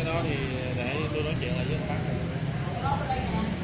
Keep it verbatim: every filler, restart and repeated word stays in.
đó thì để tôi nói chuyện lại với bác này.